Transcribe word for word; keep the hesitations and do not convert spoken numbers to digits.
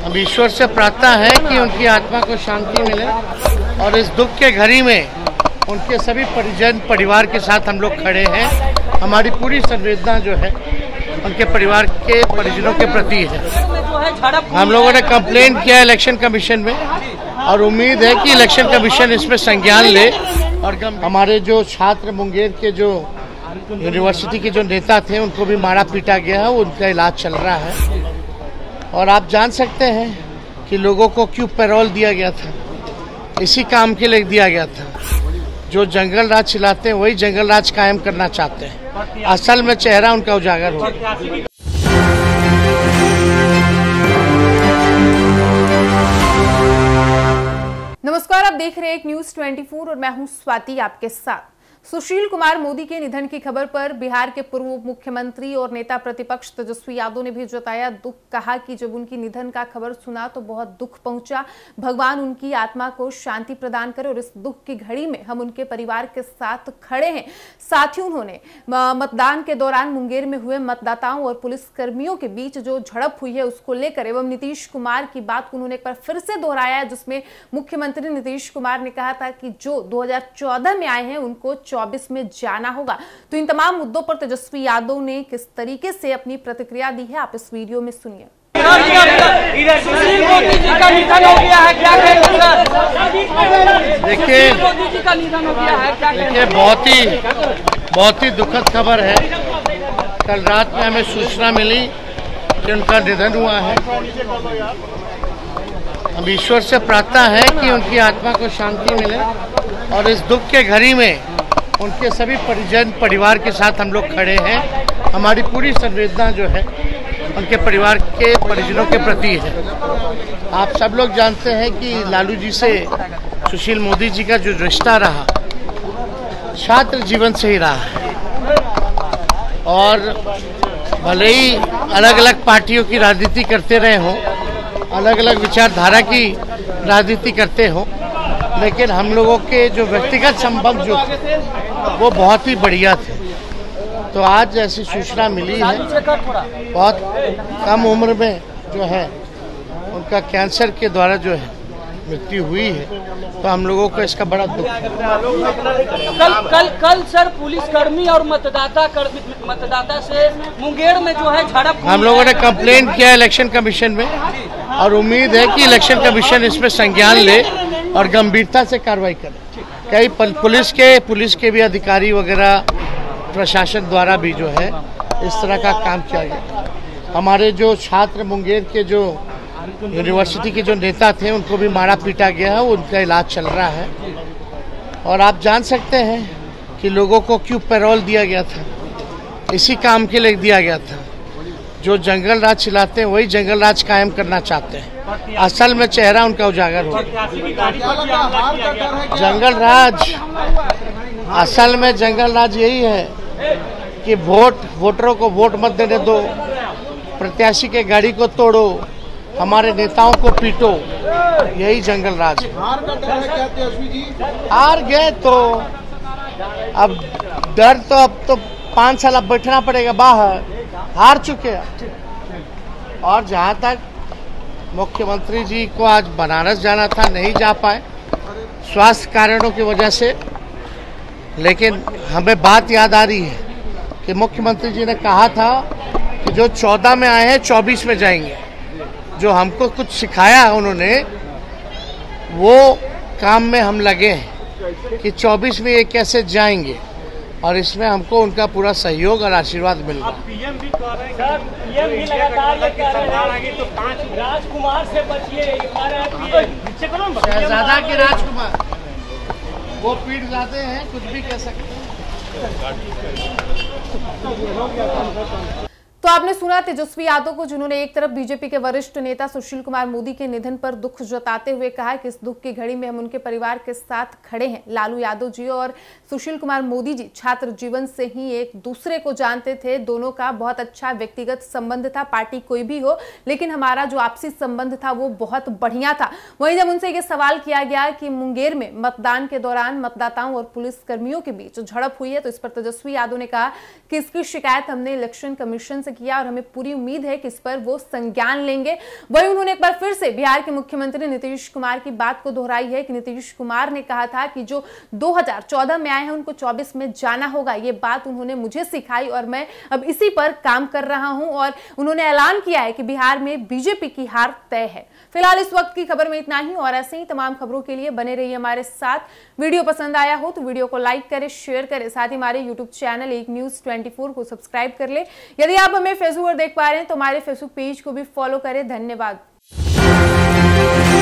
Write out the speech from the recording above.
हम ईश्वर से प्रार्थना है कि उनकी आत्मा को शांति मिले और इस दुख के घड़ी में उनके सभी परिजन परिवार के साथ हम लोग खड़े हैं। हमारी पूरी संवेदना जो है उनके परिवार के परिजनों के प्रति है। हम लोगों ने कंप्लेंट किया इलेक्शन कमीशन में और उम्मीद है कि इलेक्शन कमीशन इसमें संज्ञान ले और हमारे जो छात्र मुंगेर के जो यूनिवर्सिटी के जो नेता थे उनको भी मारा पीटा गया है, उनका इलाज चल रहा है। और आप जान सकते हैं कि लोगों को क्यों पैरोल दिया गया था, इसी काम के लिए दिया गया था। जो जंगल राज चलाते हैं वही जंगल राज कायम करना चाहते हैं। असल में चेहरा उनका उजागर हो गया। नमस्कार, आप देख रहे हैं एक न्यूज चौबीस और मैं हूं स्वाति आपके साथ। सुशील कुमार मोदी के निधन की खबर पर बिहार के पूर्व मुख्यमंत्री और नेता प्रतिपक्ष तेजस्वी यादव ने भी जताया दुख। कहा कि जब उनकी निधन का खबर सुना तो बहुत दुख पहुंचा। भगवान उनकी आत्मा को शांति प्रदान करे और इस दुख की घड़ी में हम उनके परिवार के साथ खड़े हैं। साथ ही उन्होंने मतदान के दौरान मुंगेर में हुए मतदाताओं और पुलिस कर्मियों के बीच जो झड़प हुई है उसको लेकर एवं नीतीश कुमार की बात उन्होंने एक बार फिर से दोहराया, जिसमें मुख्यमंत्री नीतीश कुमार ने कहा था कि जो दो हजार चौदह में आए हैं उनको चौबीस में जाना होगा। तो इन तमाम मुद्दों पर तेजस्वी यादव ने किस तरीके से अपनी प्रतिक्रिया दी है, आप इस वीडियो में सुनिए। सुशील मोदी जी का निधन हो गया है, क्या कहेंगे? देखिए मोदी जी का निधन हो गया है, क्या देखिए बहुत ही बहुत ही दुखद खबर है। कल रात में हमें सूचना मिली कि उनका निधन हुआ है। हम ईश्वर से प्रार्थना है कि उनकी आत्मा को शांति मिले और इस दुख के घड़ी में उनके सभी परिजन परिवार के साथ हम लोग खड़े हैं। हमारी पूरी संवेदना जो है उनके परिवार के परिजनों के प्रति है। आप सब लोग जानते हैं कि लालू जी से सुशील मोदी जी का जो रिश्ता रहा छात्र जीवन से ही रहा है और भले ही अलग अलग पार्टियों की राजनीति करते रहे हों, अलग अलग विचारधारा की राजनीति करते हो, लेकिन हम लोगों के जो व्यक्तिगत संबंध जो थे वो बहुत ही बढ़िया थे। तो आज ऐसी सूचना मिली है, बहुत कम उम्र में जो है उनका कैंसर के द्वारा जो है मृत्यु हुई है, तो हम लोगों को इसका बड़ा दुख है। कल कल कल सर पुलिसकर्मी और मतदाता कर, मतदाता से मुंगेर में जो है झड़प हम लोगों ने कंप्लेंट किया इलेक्शन कमीशन में और उम्मीद है कि इलेक्शन कमीशन इसमें संज्ञान ले और गंभीरता से कार्रवाई करे। कई पुलिस के पुलिस के भी अधिकारी वगैरह प्रशासन द्वारा भी जो है इस तरह का काम किया गया। हमारे जो छात्र मुंगेर के जो यूनिवर्सिटी के जो नेता थे उनको भी मारा पीटा गया है, उनका इलाज चल रहा है। और आप जान सकते हैं कि लोगों को क्यों पैरोल दिया गया था, इसी काम के लिए दिया गया था। जो जंगल राज चलाते हैं वही जंगल राज कायम करना चाहते हैं। असल में चेहरा उनका उजागर हो गया। जंगल राज असल में जंगल राज यही है कि वोट वोटरों को वोट मत देने दो, प्रत्याशी के गाड़ी को तोड़ो, हमारे नेताओं को पीटो, यही जंगल राज है। हार गए तो अब डर तो अब तो पाँच साल अब बैठना पड़ेगा बाहर, हार चुके हैं। और जहाँ तक मुख्यमंत्री जी को आज बनारस जाना था, नहीं जा पाए स्वास्थ्य कारणों की वजह से, लेकिन हमें बात याद आ रही है कि मुख्यमंत्री जी ने कहा था कि जो चौदह में आए हैं चौबीस में जाएंगे। जो हमको कुछ सिखाया उन्होंने वो काम में हम लगे हैं कि चौबीस में ये कैसे जाएंगे और इसमें हमको उनका पूरा सहयोग और आशीर्वाद मिल रहा है। पीएम भी कह रहे हैं सर, पीएम भी लगातार ये कह रहे हैं तो पांच राजकुमार से बचिए। शहजादा के राजकुमार वो पीठ जाते हैं, कुछ भी कह सकते हैं। तो आपने सुना तेजस्वी यादव को, जिन्होंने एक तरफ बीजेपी के वरिष्ठ नेता सुशील कुमार मोदी के निधन पर दुख जताते हुए कहा कि इस दुख की घड़ी में हम उनके परिवार के साथ खड़े हैं। लालू यादव जी और सुशील कुमार मोदी जी छात्र जीवन से ही एक दूसरे को जानते थे। दोनों का बहुत अच्छा व्यक्तिगत संबंध था, पार्टी कोई भी हो, लेकिन हमारा जो आपसी संबंध था वो बहुत बढ़िया था। वहीं जब उनसे ये सवाल किया गया कि मुंगेर में मतदान के दौरान मतदाताओं और पुलिस कर्मियों के बीच झड़प हुई है, तो इस पर तेजस्वी यादव ने कहा कि इसकी शिकायत हमने इलेक्शन कमीशन से किया और हमें पूरी उम्मीद है कि इस पर वो संज्ञान लेंगे। वहीं उन्होंने एक बार फिर से बिहार के मुख्यमंत्री नीतीश कुमार की बात को दोहराई है कि नीतीश कुमार ने कहा था कि जो दो हज़ार चौदह में आए हैं उनको चौबीस में जाना होगा। ये बात उन्होंने मुझे सिखाई और मैं अब इसी पर काम कर रहा हूं और उन्होंने ऐलान किया है कि बिहार में बीजेपी की हार तय है। फिलहाल इस वक्त की खबर में इतना ही और ऐसे ही तमाम खबरों के लिए बने रहिए हमारे साथ। वीडियो पसंद आया हो तो वीडियो को लाइक करें, शेयर करें, साथ ही हमारे यूट्यूब चैनल एक न्यूज चौबीस को सब्सक्राइब कर ले। यदि आप हमें फेसबुक पर देख पा रहे हैं तो हमारे फेसबुक पेज को भी फॉलो करें। धन्यवाद।